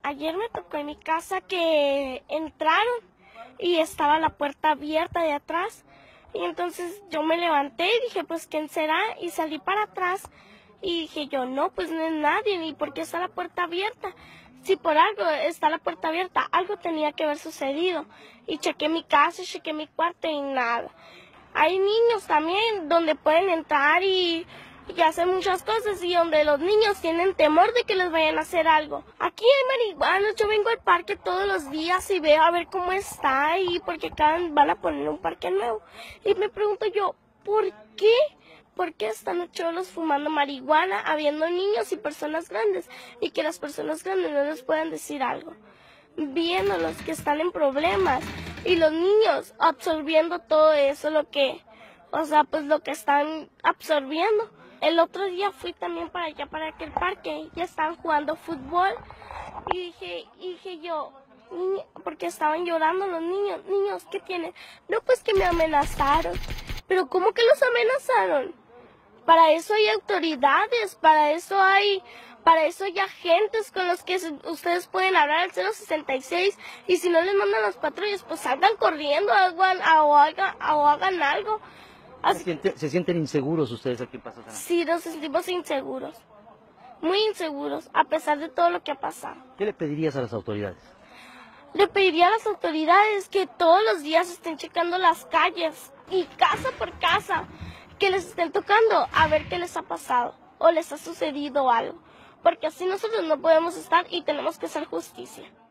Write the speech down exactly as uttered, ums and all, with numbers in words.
Ayer me tocó en mi casa que entraron y estaba la puerta abierta de atrás. Y entonces yo me levanté y dije, pues, ¿quién será? Y salí para atrás y dije yo, no, pues no es nadie, ni por qué está la puerta abierta. Si por algo está la puerta abierta, algo tenía que haber sucedido. Y chequé mi casa, chequé mi cuarto y nada. Hay niños también donde pueden entrar y, y hacer muchas cosas y donde los niños tienen temor de que les vayan a hacer algo. Aquí hay marihuanos, yo vengo al parque todos los días y veo a ver cómo está y porque cada van a poner un parque nuevo. Y me pregunto yo, ¿por qué? ¿Por qué están los cholos fumando marihuana, habiendo niños y personas grandes? Y que las personas grandes no les puedan decir algo. Viendo los que están en problemas y los niños absorbiendo todo eso, lo que, o sea, pues lo que están absorbiendo. El otro día fui también para allá, para aquel parque, ya estaban jugando fútbol y dije, y dije yo, porque estaban llorando los niños, niños, ¿qué tienen? No, pues que me amenazaron. Pero ¿cómo que los amenazaron? Para eso hay autoridades, para eso hay, para eso hay agentes con los que ustedes pueden hablar al cero sesenta y seis y si no les mandan los patrullas, pues salgan corriendo hagan, o, hagan, o hagan algo. Así, ¿Se, siente, ¿Se sienten inseguros ustedes aquí en Pasadena? Sí, nos sentimos inseguros, muy inseguros, a pesar de todo lo que ha pasado. ¿Qué le pedirías a las autoridades? Le pediría a las autoridades que todos los días estén checando las calles y casa por casa, que les estén tocando a ver qué les ha pasado o les ha sucedido algo, porque así nosotros no podemos estar y tenemos que hacer justicia.